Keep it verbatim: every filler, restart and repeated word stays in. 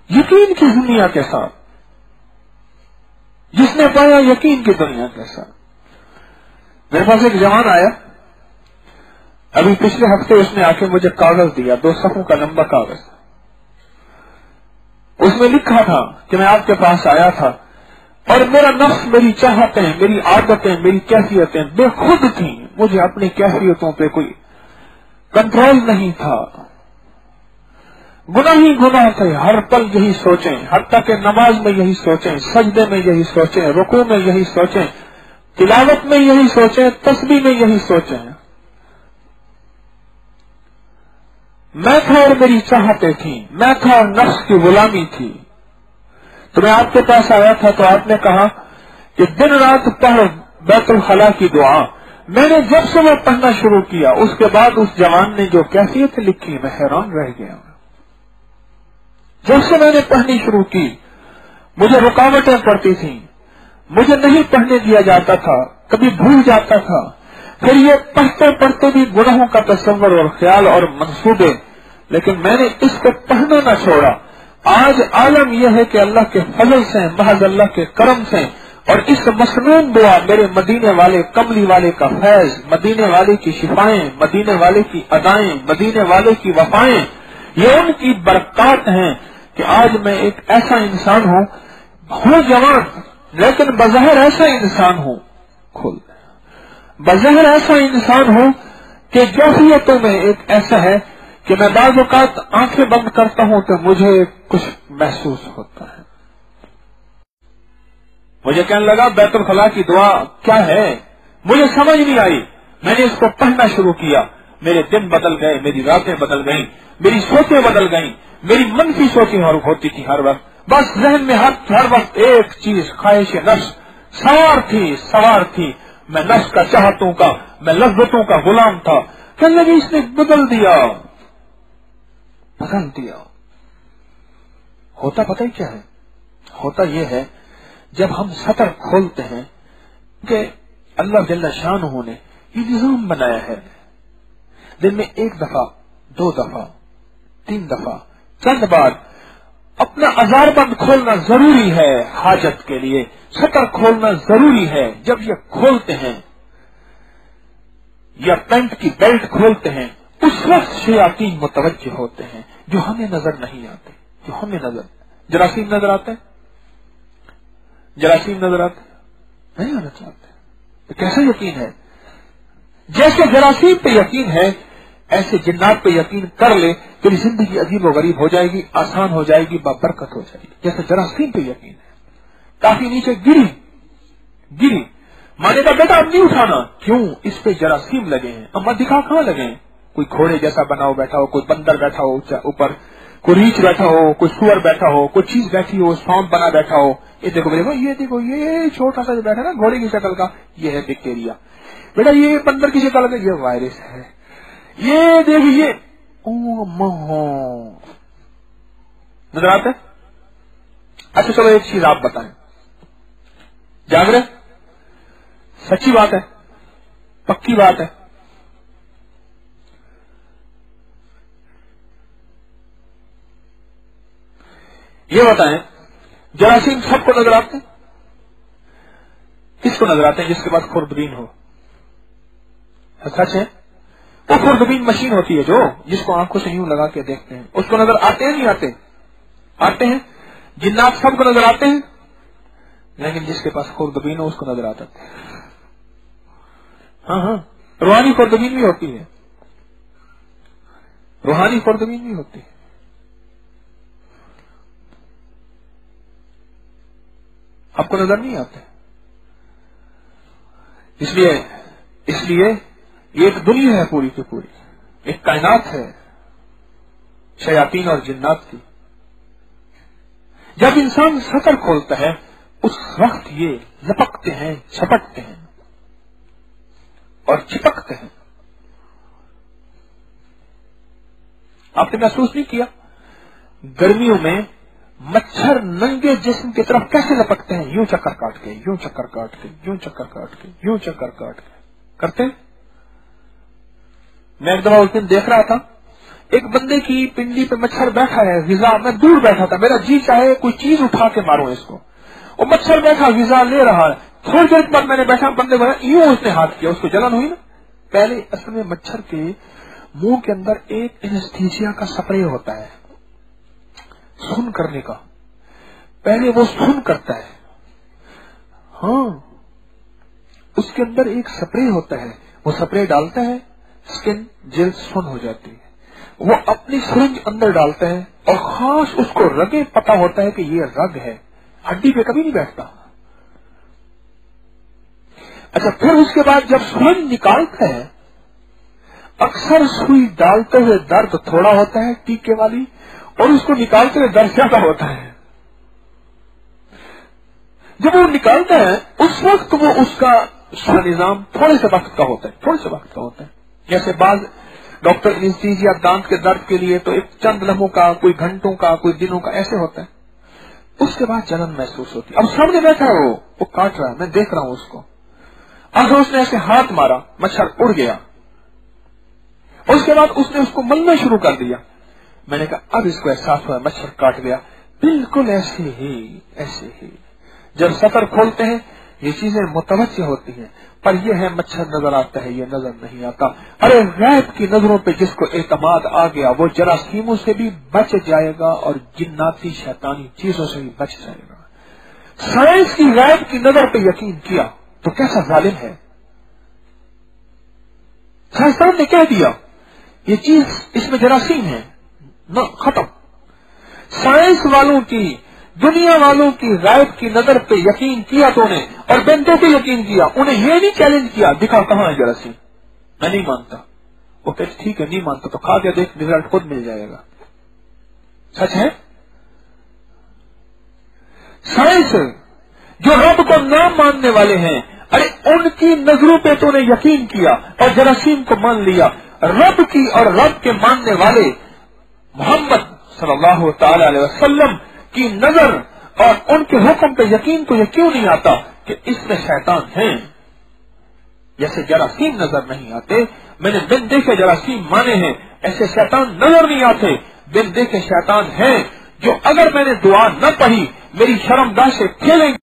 यकीन की दुनिया के साथ, जिसने पाया यकीन की दुनिया के साथ। मेरे पास एक जवान आया, अभी पिछले हफ्ते उसने आके मुझे कागज दिया, दो सफों का लंबा कागज। उसमें लिखा था कि मैं आपके पास आया था और मेरा नफ्स, मेरी चाहतें, मेरी आदतें, मेरी कैफियतें बेखुद थी, मुझे अपनी कैफियतों पे कोई कंट्रोल नहीं था, गुनाह ही गुनाह थे, हर पल यही सोचें, हत्ता के नमाज में यही सोचें, सजदे में यही सोचें, रुकू में यही सोचें, तिलावत में यही सोचें, तस्बीह में यही सोचें। मैं था और मेरी चाहतें थी, मैं था और नफ्स की गुलामी थी। तो मैं आपके पास आया था तो आपने कहा कि दिन रात पढ़ बैतुल खला की दुआ। मैंने जब से वो पढ़ना शुरू किया, उसके बाद उस जवान ने जो कैफियत लिखी, मैं हैरान रह गया। जब से मैंने पढ़नी शुरू की, मुझे रुकावटें पड़ती थी, मुझे नहीं पढ़ने दिया जाता था, कभी भूल जाता था, फिर ये पढ़ते पढ़ते भी गुनाहों का तस्वर और ख्याल और मंसूबे, लेकिन मैंने इसको पढ़ना न छोड़ा। आज आलम यह है कि अल्लाह के फजल से, महज अल्लाह के करम से और इस मसनून दुआ, मेरे मदीने वाले कमली वाले का फैज, मदीने वाले की शिफाएं, मदीने वाले की अदाएं, मदीने वाले की वफाएं, ये उनकी बरकत हैं कि आज मैं एक ऐसा इंसान हूं, हूं जवान लेकिन बज़ाहिर ऐसा इंसान हूं, खुल बज़ाहिर ऐसा इंसान हूं कि कैफियतों में एक ऐसा है कि मैं बाज़ औक़ात आंखें बंद करता हूं तो मुझे कुछ महसूस होता है। मुझे कहने लगा बैतुल खला की दुआ क्या है, मुझे समझ नहीं आई। मैंने इसको पढ़ना शुरू किया, मेरे दिन बदल गए, मेरी रातें बदल गईं, मेरी सोचें बदल गईं, मेरी मनफी सोचें और होती थी हर वक्त, बस जहन में हर हर वक्त एक चीज, ख्वाहिश नफ्स सवार थी सवार थी मैं नफ्स का चाहतों का, मैं लज्जतों का गुलाम था। कहने लगे इसने बदल दिया बदल दिया। होता पता ही क्या है, होता यह है जब हम सतर खोलते हैं कि अल्लाह जल्ला शान ने ये निजाम बनाया है, दिन में एक दफा, दो दफा, तीन दफा, चंद बार अपना अजारबंद खोलना जरूरी है हाजत के लिए, सतर खोलना जरूरी है। जब ये खोलते हैं या पैंट की बेल्ट खोलते हैं, उस वक्त शयातीन मुतवज्जे होते हैं जो हमें नजर नहीं आते, जो हमें नजर, जरासीम नजर आते हैं, जरासीम नजर आते नहीं आना चाहते। तो कैसा यकीन है, जैसे जरासीम पे यकीन है ऐसे जिन्नात पे यकीन कर ले, तेरी जिंदगी अजीब और गरीब हो जाएगी, आसान हो जाएगी, बाबरकत हो जाएगी। जैसे जरासीम पे यकीन है, काफी नीचे गिरी गिरी माने का बेटा अब नहीं उठाना, क्यों, इस पे जरासीम लगे हैं। अम्मा दिखा कहां लगे हैं, कोई घोड़े जैसा बना हो बैठा हो, कोई बंदर बैठा हो ऊपर, कोई रीछ बैठा हो, कोई सुअर बैठा हो, कोई चीज बैठी हो, सांप बना बैठा हो। ये देखो बेटा, ये देखो ये छोटा सा जो बैठा ना घोड़े की शक्ल का, ये है बैक्टीरिया। बेटा ये बंदर की शक्ल का, ये वायरस है। ये देखिए, ओ महो नजर आते। अच्छा चलो एक चीज आप बताएं, जागरे सच्ची बात है, पक्की बात है, ये बताएं जरासीम सबको नजर आते हैं? किसको नजर आते हैं? जिसके पास खुर्दबीन हो। सच है, वो खुर्दबीन मशीन होती है जो, जिसको आंखों से यूं लगा के देखते हैं, उसको नजर आते हैं नहीं आते? आते हैं। जिन्नात सबको नजर आते हैं, लेकिन जिसके पास खुर्दबीन हो उसको नजर आता है। हाँ हाँ, रूहानी खुर्दबीन भी होती है, रूहानी खुर्दबीन भी होती है। आपको नजर नहीं आते, इसलिए इसलिए ये एक दुनिया है पूरी की पूरी, एक कायनात है शयातीन और जिन्नात की। जब इंसान सतर खोलता है उस वक्त ये लपकते हैं, झपकते हैं और चिपकते हैं। आपने महसूस नहीं किया गर्मियों में मच्छर नंगे जिस्म की तरफ कैसे लपकते हैं? यूं चक्कर काट के, यूं चक्कर काट के, यूं चक्कर काट के, यूं चक्कर काट के करते हैं। मैं एक दफा उस दिन देख रहा था, एक बंदे की पिंडी पे मच्छर बैठा है, गिजा, मैं दूर बैठा था, मेरा जी चाहे कोई चीज उठा के मारो इसको, वो मच्छर बैठा गिजा ले रहा है, थोड़ी देर बाद मैंने बैठा, बंदे बोला यूं उसने हाथ किया, उसको जलन हुई ना। पहले असल में मच्छर के मुंह के अंदर एक एनेस्थीसिया का स्प्रे होता है सुन करने का, पहले वो सुन करता है, हाँ उसके अंदर एक स्प्रे होता है, वो स्प्रे डालता है, स्किन जेल सुन हो जाती है, वो अपनी सिरिंज अंदर डालता है और खास उसको रगे पता होता है कि ये रग है, हड्डी पे कभी नहीं बैठता। अच्छा, फिर उसके बाद जब सुई निकालता है, अक्सर सुई डालते हुए दर्द थोड़ा होता है टीके वाली, और उसको निकालते हुए दर्द ज्यादा होता है। जब वो निकालता है उस वक्त वो उसका निजाम थोड़े से वक्त का होता है, थोड़े से वक्त का होता है। जैसे बाद डॉक्टर एनेस्थीसिया दांत के दर्द के लिए तो एक चंद लम्हों का, कोई घंटों का, कोई दिनों का ऐसे होता है, उसके बाद जलन महसूस होती है। अब सामने बैठा है वो वो काट रहा है, मैं देख रहा हूं उसको, अगर उसने ऐसे हाथ मारा, मच्छर उड़ गया, उसके बाद उसने उसको मलना शुरू कर दिया, मैंने कहा अब इसको एहसास हुआ मच्छर काट गया। बिल्कुल ऐसे ही ऐसे ही जब सतर खोलते हैं ये चीजें मुतवज्जे होती हैं, पर यह है मच्छर नजर आता है, ये नजर नहीं आता। अरे गैब की नजरों पे जिसको एतमाद आ गया वो जरासीमों से भी बच जाएगा और जिन्नाती शैतानी चीजों से भी बच जाएगा। साइंस की गैब की नजर पे यकीन किया तो कैसा जालिम है। साइंसदान ने कह दिया ये चीज इसमें जरासीम है, न खत्म। साइंस वालों की, दुनिया वालों की गैब की नजर पे यकीन किया तो उन्हें, और बंदों पे यकीन किया, उन्हें ये नहीं चैलेंज किया दिखा कहां है जरासीम, मैं नहीं मानता। वो कहते ठीक है नहीं मानता तो खा के देख, रिजल्ट खुद मिल जाएगा। सच है। साइंस जो रब को ना मानने वाले हैं, अरे उनकी नजरों पे तो उन्हें यकीन किया और जरासीम को मान लिया। रब की और रब के मानने वाले मोहम्मद सल्लल्लाहु ताला अलैहि वसल्लम की नजर और उनके हुक्म पे यकीन को ये क्यों नहीं आता कि इसमें शैतान है। जैसे जरासीम नजर नहीं आते, मैंने बिन देखे जरासीम माने हैं, ऐसे शैतान नजर नहीं आते, बिन देखे शैतान है जो अगर मैंने दुआ न पढ़ी मेरी शर्मगाह से खेलेंगे।